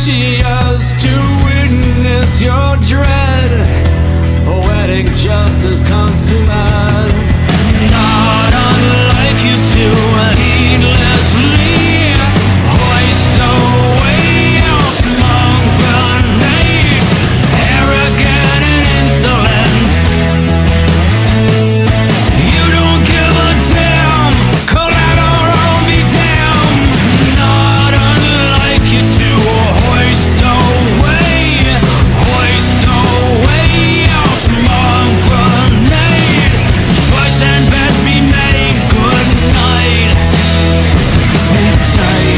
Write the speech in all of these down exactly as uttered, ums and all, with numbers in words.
delicious to witness your dread. Poetic justice consummate. Not unlike you to heedlessly hoist away your smug grenade. Arrogant and insolent, you don't give a damn. Collateral be damned. Not unlike you to hoist away, hoist away your smug grenade. Choice and bet be made. Good night. Sleep tight.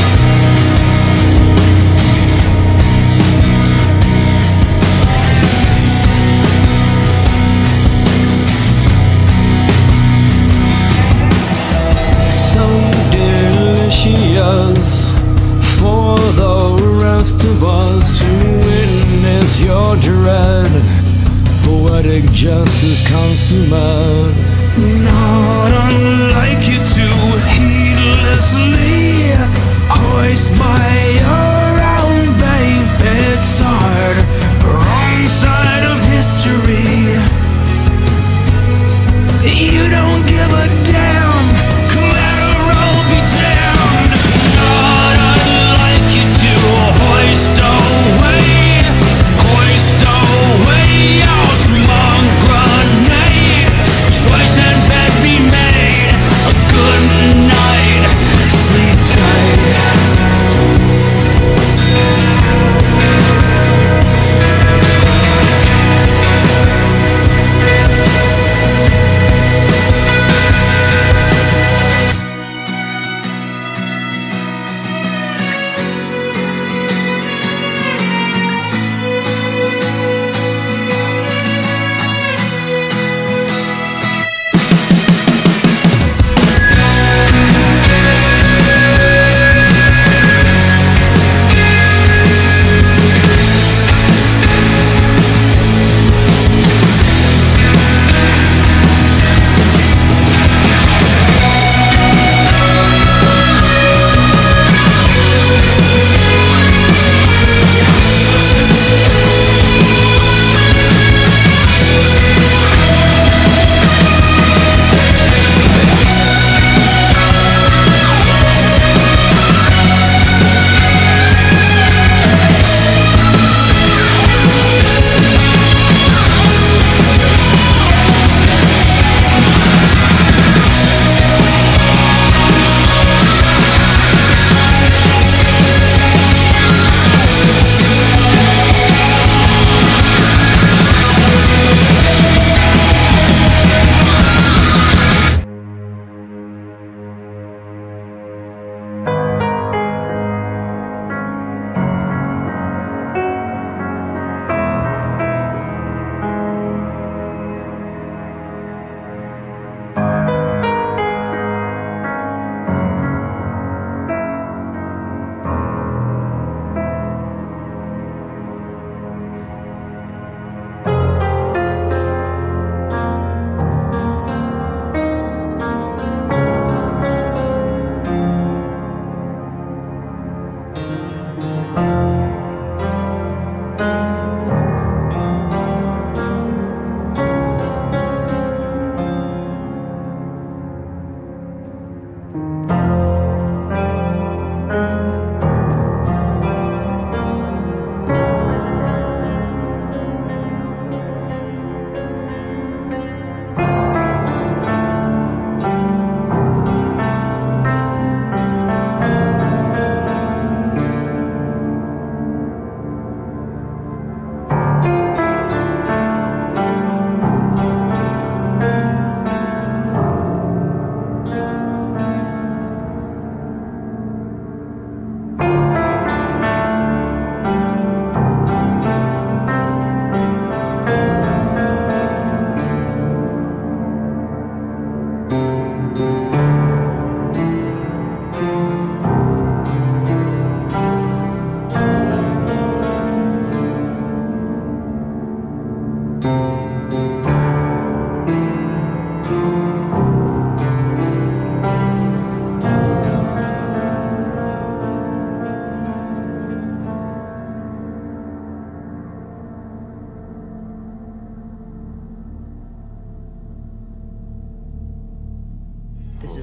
So delicious for the rest of us to witness your dread. Poetic justice consummate. Not unlike you to heedlessly hoist by your own vain petard. Wrong side of history. You don't give a damn. Collateral be damned. Not unlike you to hoist away, hoist away your smug grenade. Choice and bet be made. A good night. Sleep tight.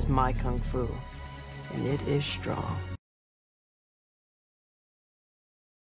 my kung fu, and it is strong.